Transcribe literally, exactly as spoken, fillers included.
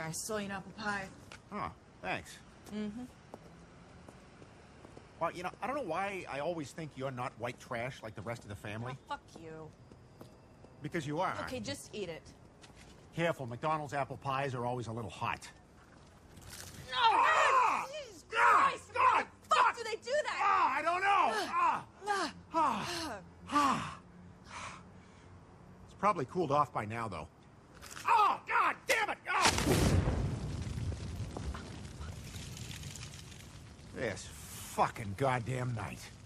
I saw you an apple pie. Oh, thanks. Mm-hmm. Well, you know, I don't know why I always think you're not white trash like the rest of the family. Oh, fuck you. Because you are. Okay, just eat it. Careful, McDonald's apple pies are always a little hot. No! Ah! Jesus Ah! Christ! God! Why the fuck do they do that? Ah, I don't know! Ah! Ah. Ah! Ah! It's probably cooled off by now, though. Oh, God damn it! Ah! This fucking goddamn night.